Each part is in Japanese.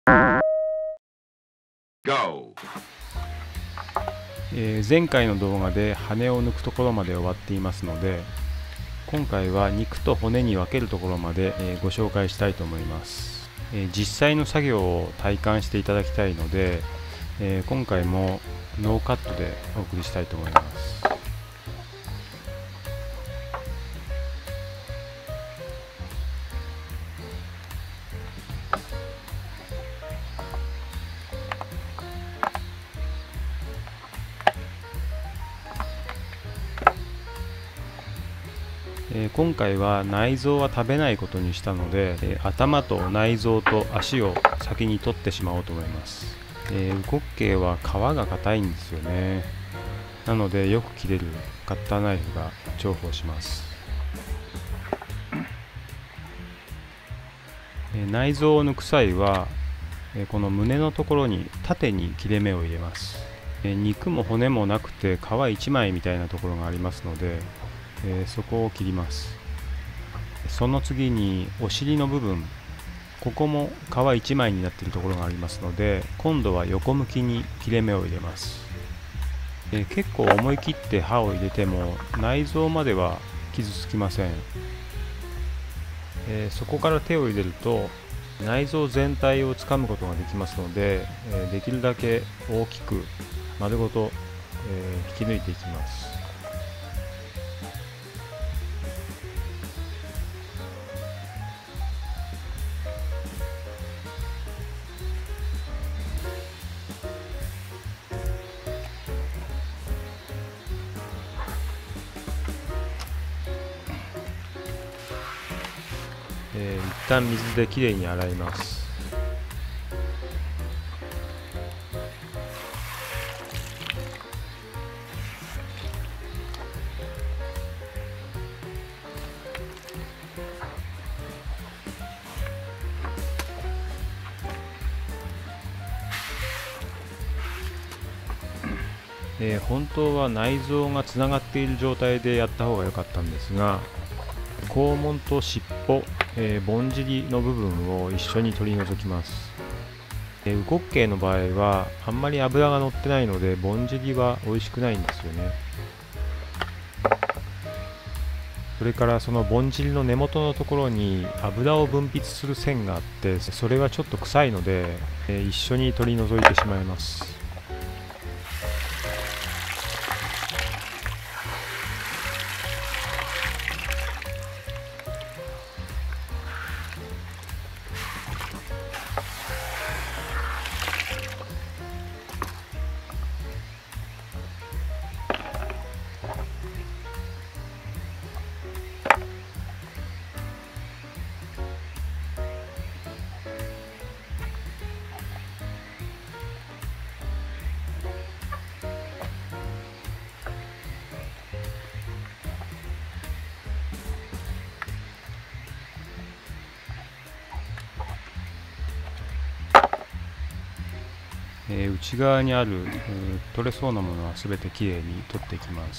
前回の動画で羽を抜くところまで終わっていますので、今回は肉と骨に分けるところまでご紹介したいと思います。実際の作業を体感していただきたいので、今回もノーカットでお送りしたいと思います。今回は内臓は食べないことにしたので、頭と内臓と足を先に取ってしまおうと思います。ウコッケイは皮が硬いんですよね。なのでよく切れるカッターナイフが重宝します。内臓を抜く際はこの胸のところに縦に切れ目を入れます。肉も骨もなくて皮1枚みたいなところがありますので、そこを切ります。その次にお尻の部分、ここも皮1枚になっているところがありますので、今度は横向きに切れ目を入れます。結構思い切って刃を入れても内臓までは傷つきません。そこから手を入れると内臓全体をつかむことができますので、できるだけ大きく丸ごと、引き抜いていきます。一旦水できれいに洗います。本当は内臓がつながっている状態でやった方が良かったんですが、肛門と尻尾、ぼんじりの部分を一緒に取り除きます。ウコッケイの場合はあんまり脂が乗ってないので、ぼんじりは美味しくないんですよね。それからそのぼんじりの根元のところに油を分泌する線があって、それがちょっと臭いので、一緒に取り除いてしまいます。内側にある取れそうなものは全てきれいに取っていきます。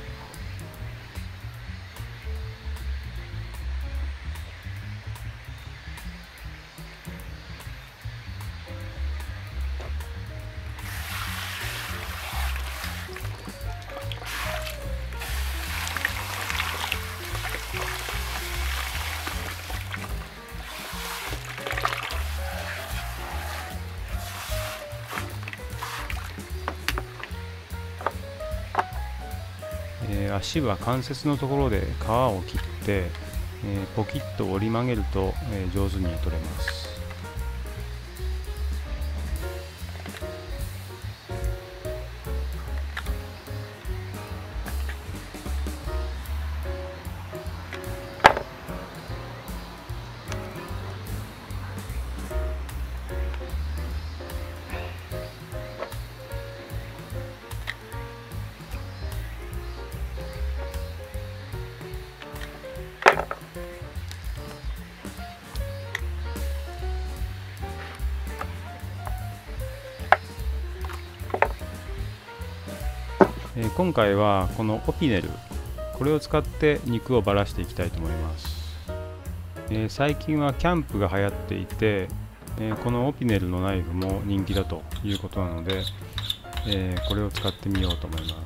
足は関節のところで皮を切って、ポキッと折り曲げると、上手に取れます。今回はこのオピネル、これを使って肉をばらしていきたいと思います。最近はキャンプが流行っていて、 このオピネルのナイフも人気だということなので、これを使ってみようと思います。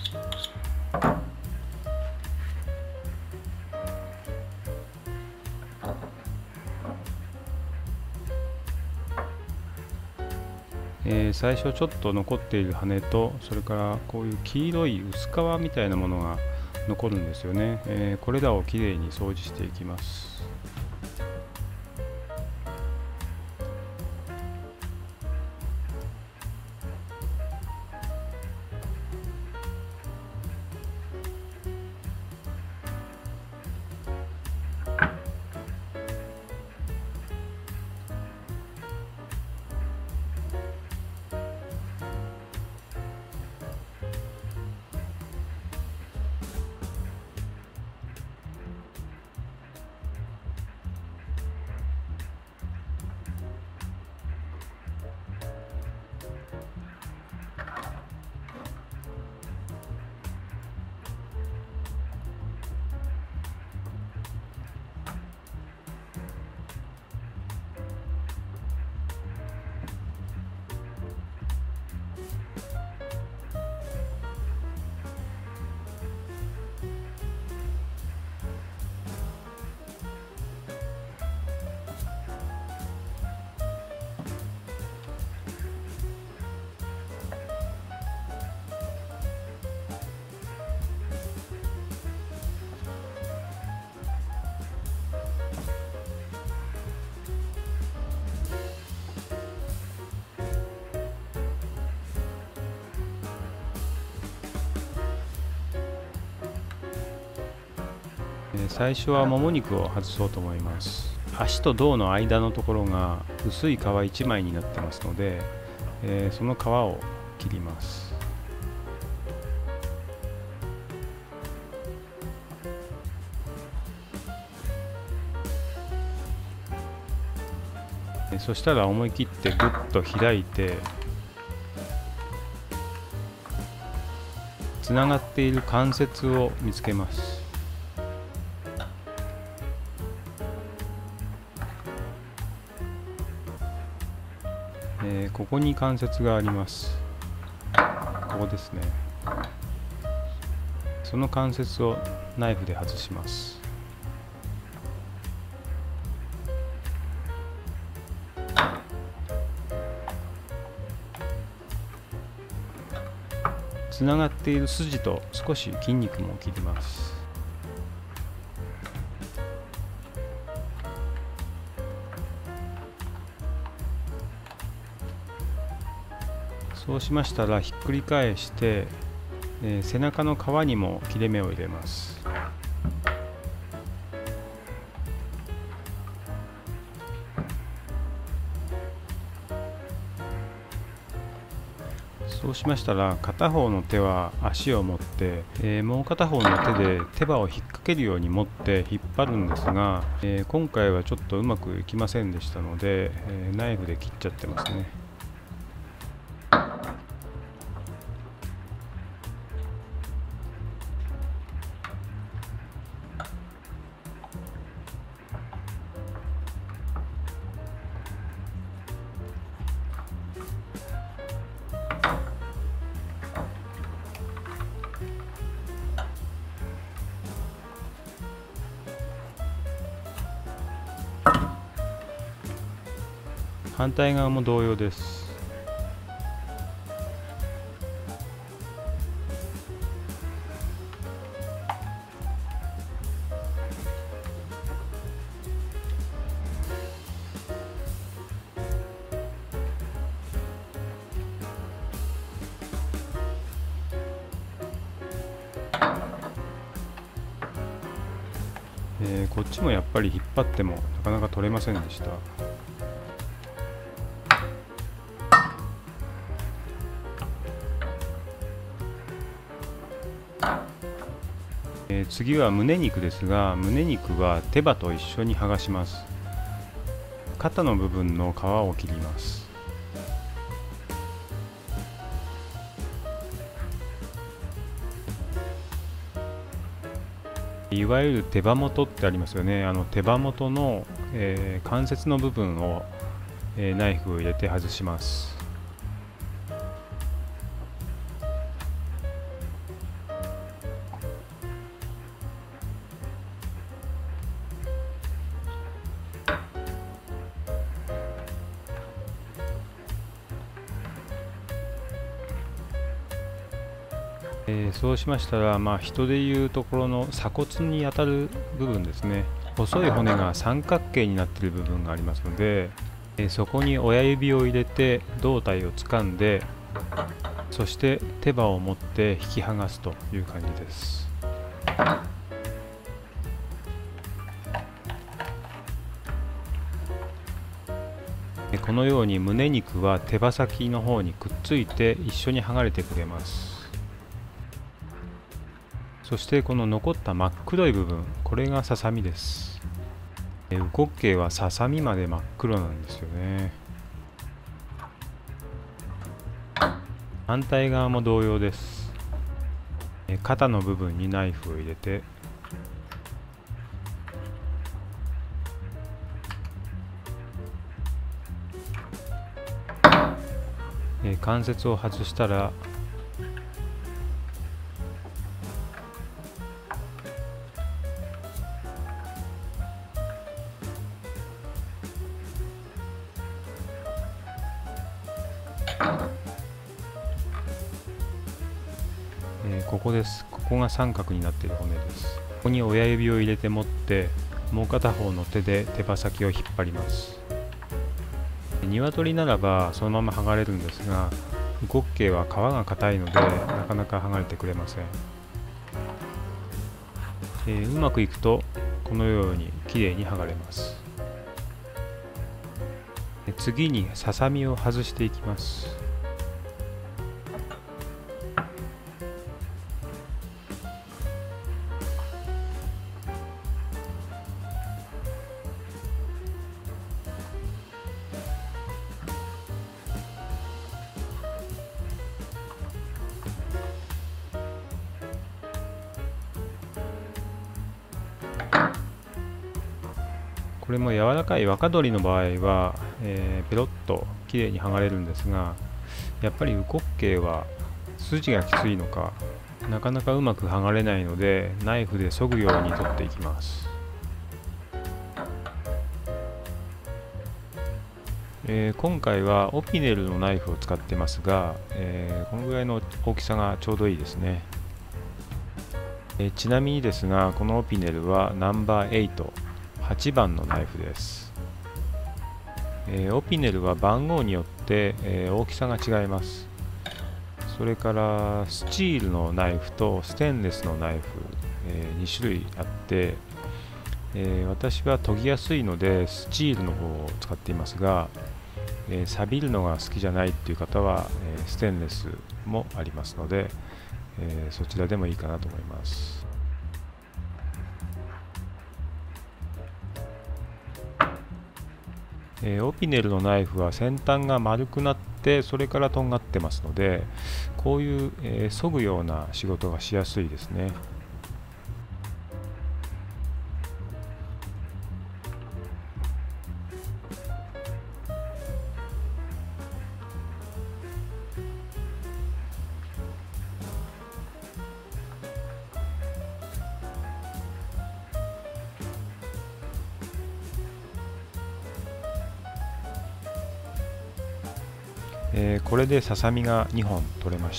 最初ちょっと残っている羽と、それからこういう黄色い薄皮みたいなものが残るんですよね。これらをきれいに掃除していきます。最初はもも肉を外そうと思います。足と胴の間のところが薄い皮1枚になってますので、その皮を切ります。そしたら思い切ってグッと開いて、つながっている関節を見つけます。ここに関節があります。ここですね。その関節をナイフで外します。つながっている筋と少し筋肉も切ります。そうしましたらひっくり返して、背中の皮にも切れ目を入れます。そうしましたら片方の手は足を持って、もう片方の手で手羽を引っ掛けるように持って引っ張るんですが、今回はちょっとうまくいきませんでしたので、ナイフで切っちゃってますね。反対側も同様です。こっちもやっぱり引っ張ってもなかなか取れませんでした。次は胸肉ですが、胸肉は手羽と一緒に剥がします。肩の部分の皮を切ります。いわゆる手羽元ってありますよね。手羽元の、関節の部分をナイフを入れて外します。そうしましたら、人でいうところの鎖骨に当たる部分ですね、細い骨が三角形になっている部分がありますので、そこに親指を入れて胴体を掴んで、そして手羽を持って引き剥がすという感じです。このように胸肉は手羽先の方にくっついて一緒に剥がれてくれます。そしてこの残った真っ黒い部分、これがささみです。烏骨鶏はささみまで真っ黒なんですよね。反対側も同様です。肩の部分にナイフを入れて、関節を外したら、ここです。ここが三角になっている骨です。ここに親指を入れて持って、もう片方の手で手羽先を引っ張ります。鶏ならばそのまま剥がれるんですが、烏骨鶏は皮が硬いのでなかなか剥がれてくれません。うまくいくとこのようにきれいに剥がれます。次にささみを外していきます。これも柔らかい若鶏の場合は、ペロッときれいに剥がれるんですが、やっぱり烏骨鶏は筋がきついのかなかなかうまく剥がれないので、ナイフで削ぐように取っていきます。今回はオピネルのナイフを使ってますが、このぐらいの大きさがちょうどいいですね。ちなみにですが、このオピネルはナンバー8、8番のナイフです。オピネルは番号によって、大きさが違います。それからスチールのナイフとステンレスのナイフ、2種類あって、私は研ぎやすいのでスチールの方を使っていますが、錆びるのが好きじゃないっていう方は、ステンレスもありますので、そちらでもいいかなと思います。オピネルのナイフは先端が丸くなってそれからとんがってますので、こういう、削ぐような仕事がしやすいですね。これでささみが2本取れました。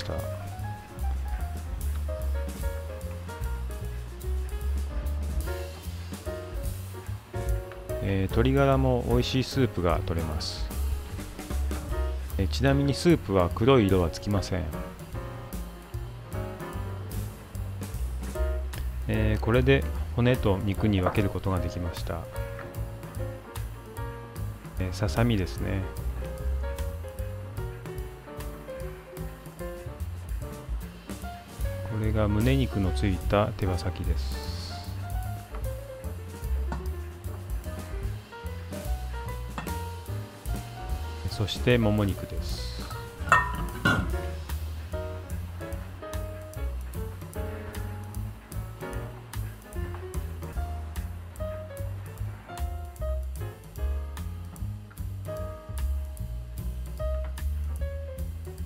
鶏ガラも美味しいスープが取れます。ちなみにスープは黒い色はつきません。これで骨と肉に分けることができました。ささみですね。これが胸肉のついた手羽先です。そしてもも肉です。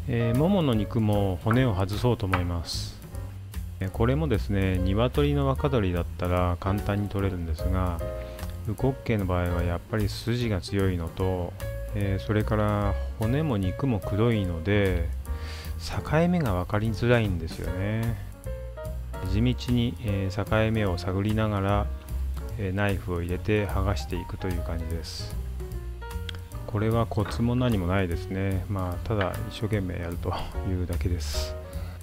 ももの肉も骨を外そうと思います。これもですね、鶏の若鶏だったら簡単に取れるんですが、ウコッケイの場合はやっぱり筋が強いのと、それから骨も肉も黒いので境目が分かりづらいんですよね。地道に、境目を探りながら、ナイフを入れて剥がしていくという感じです。これはコツも何もないですね。ただ一生懸命やるというだけです。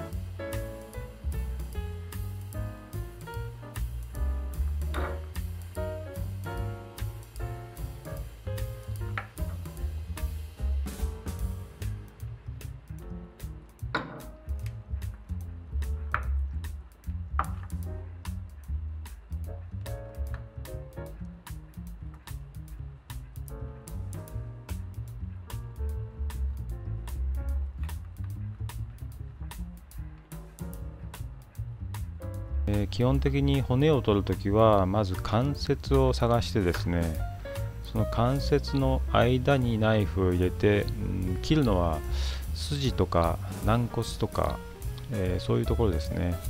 基本的に骨を取るときはまず関節を探してですね、その関節の間にナイフを入れて、切るのは筋とか軟骨とか、そういうところですね。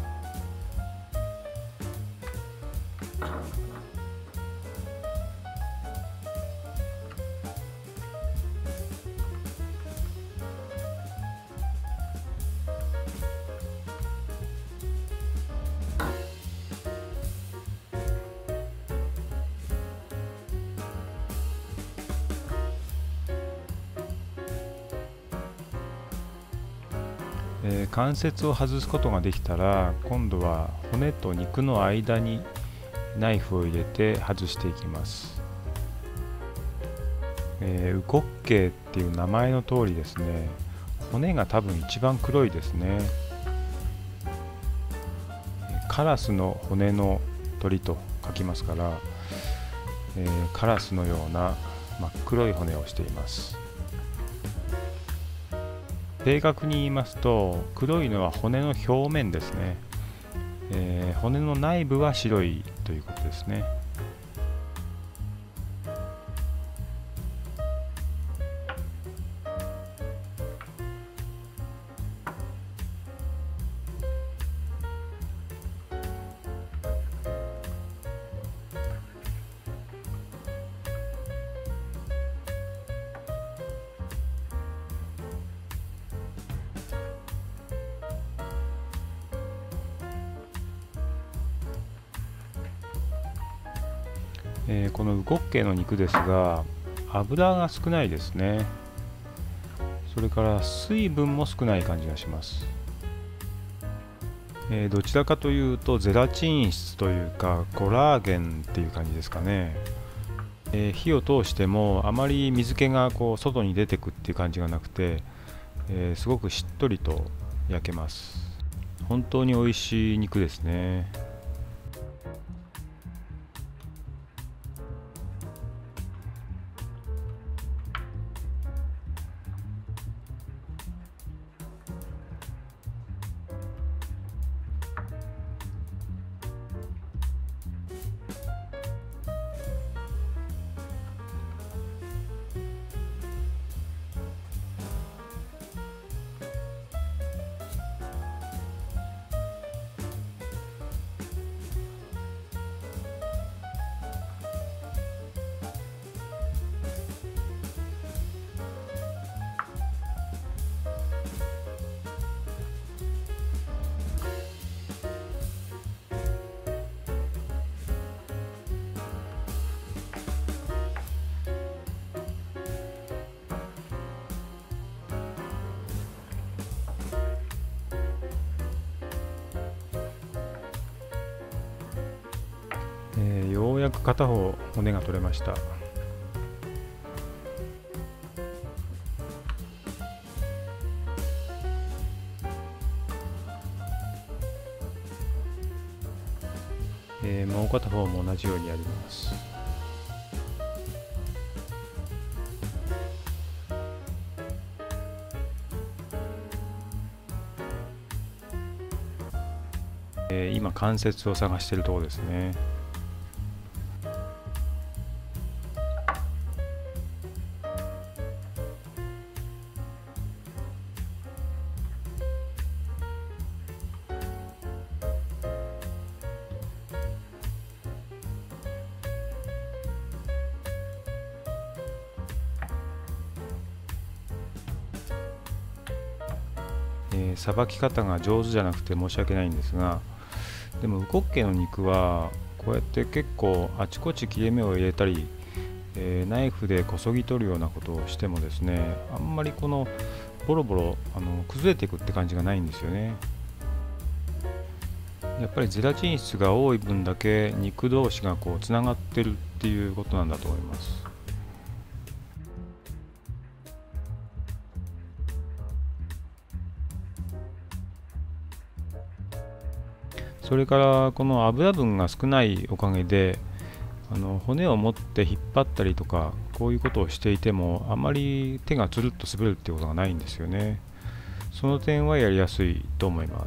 関節を外すことができたら、今度は骨と肉の間にナイフを入れて外していきます。ウコッケイっていう名前の通りですね、骨が多分一番黒いですね。カラスの骨の鳥と書きますから、カラスのような真っ黒い骨をしています。正確に言いますと、黒いのは骨の表面ですね。骨の内部は白いということですね。このウコッケイの肉ですが、油が少ないですね。それから水分も少ない感じがします。どちらかというとゼラチン質というかコラーゲンっていう感じですかね。火を通してもあまり水気が外に出てくっていう感じがなくて、すごくしっとりと焼けます。本当に美味しい肉ですね。ようやく片方骨が取れました。もう片方も同じようにやります。今関節を探しているところですね。 さばき方が上手じゃなくて申し訳ないんですが、でもウコッケの肉はこうやって結構あちこち切れ目を入れたり、ナイフでこそぎ取るようなことをしてもですね、あんまりこのボロボロ崩れていくって感じがないんですよね。やっぱりゼラチン質が多い分だけ肉同士がこうつながってるっていうことなんだと思います。それからこの油分が少ないおかげで骨を持って引っ張ったりとかこういうことをしていてもあまり手がつるっと滑るっていうことがないんですよね。その点はやりやすいと思います。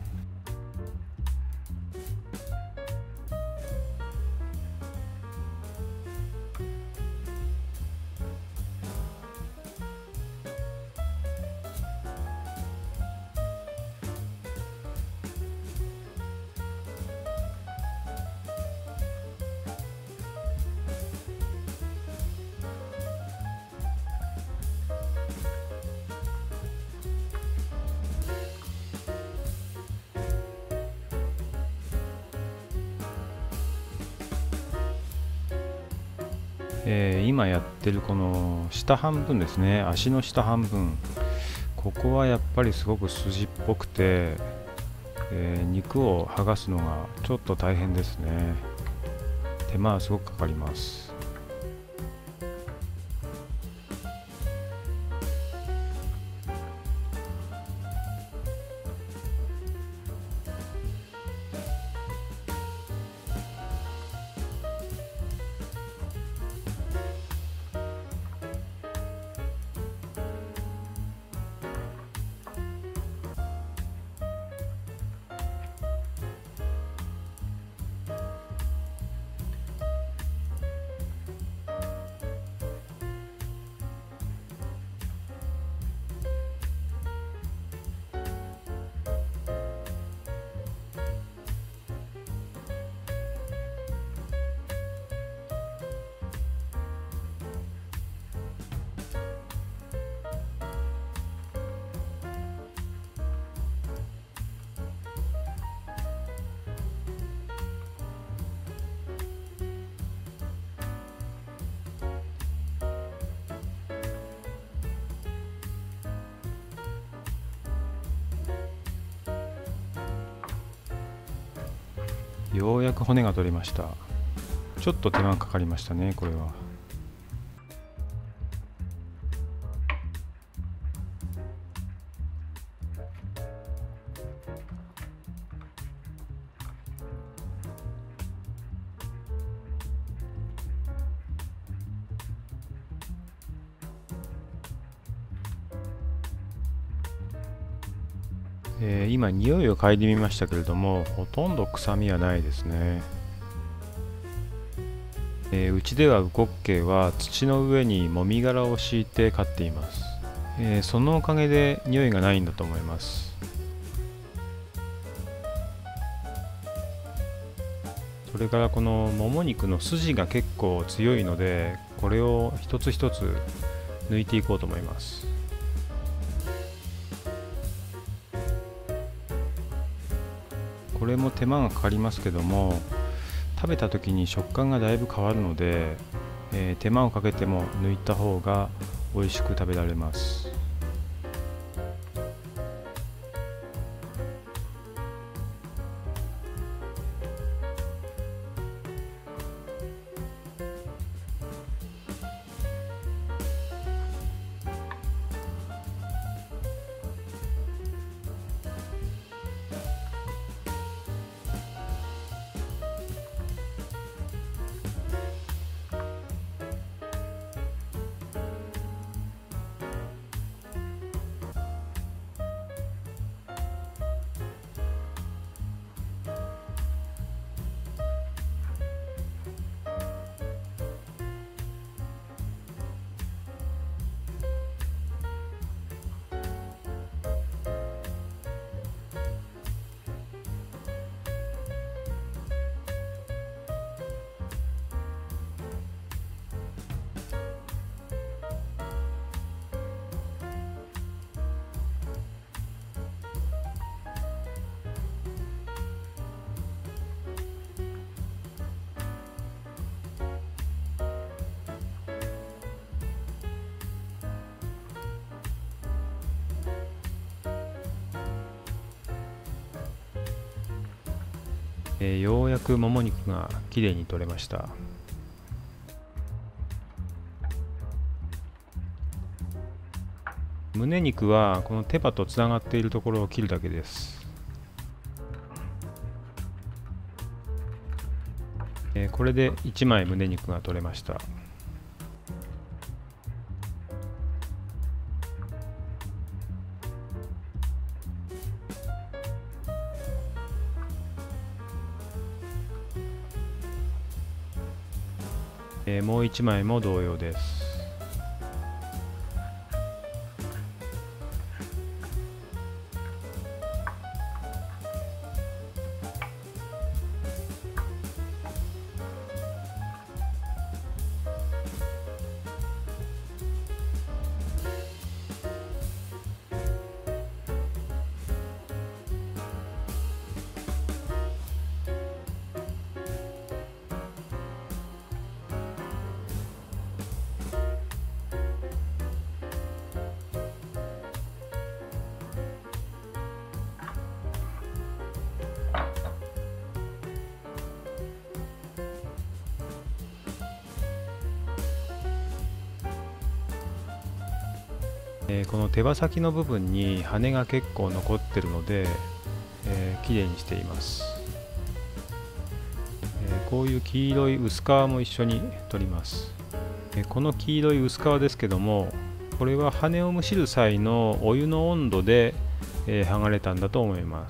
今やってるこの下半分ですね、足の下半分、ここはやっぱりすごく筋っぽくて、肉を剥がすのがちょっと大変ですね。手間はすごくかかります。ようやく骨が取れました。ちょっと手間かかりましたね、これは。今匂いを嗅いでみましたけれども、ほとんど臭みはないですね。うちではウコッケイは土の上にもみ殻を敷いて飼っています。そのおかげで匂いがないんだと思います。それからこのもも肉の筋が結構強いので、これを一つ一つ抜いていこうと思います。これも手間がかかりますけども、食べた時に食感がだいぶ変わるので、手間をかけても抜いた方が美味しく食べられます。 ようやくもも肉がきれいに取れました。胸肉はこの手羽とつながっているところを切るだけです。これで1枚胸肉が取れました。もう1枚も同様です。この手羽先の部分に羽が結構残ってるので、きれいにしています。こういう黄色い薄皮も一緒に取ります。この黄色い薄皮ですけども、これは羽をむしる際のお湯の温度で、剥がれたんだと思います。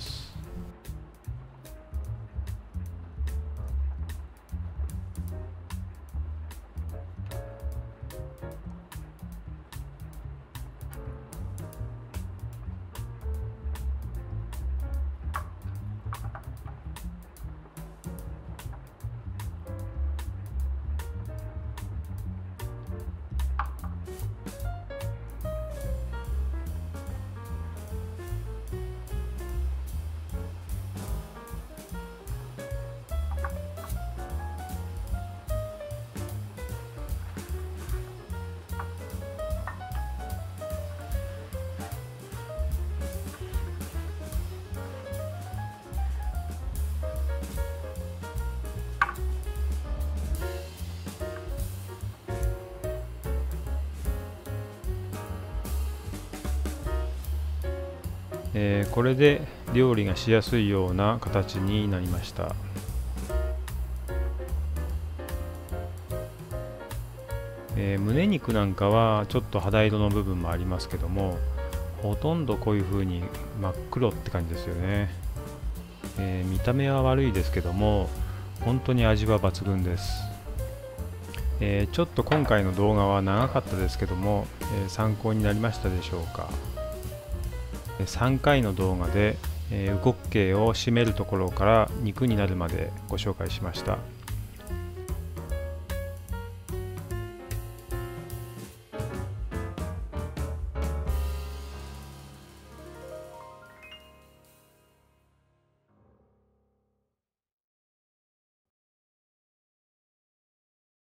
これで料理がしやすいような形になりました。胸肉なんかはちょっと肌色の部分もありますけども、ほとんどこういう風に真っ黒って感じですよね。見た目は悪いですけども本当に味は抜群です。ちょっと今回の動画は長かったですけども、参考になりましたでしょうか。3回の動画で、うこっけいを締めるところから肉になるまでご紹介しました。